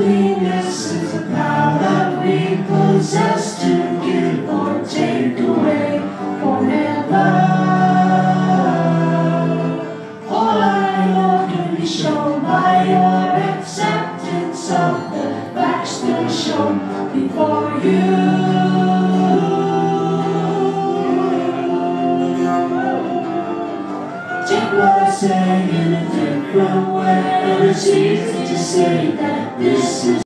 Holiness is a power that we possess to give or take away forever. All I know can be shown by your acceptance of the facts that are shown before you. Take what I say in a different way, and it's easy to say that this is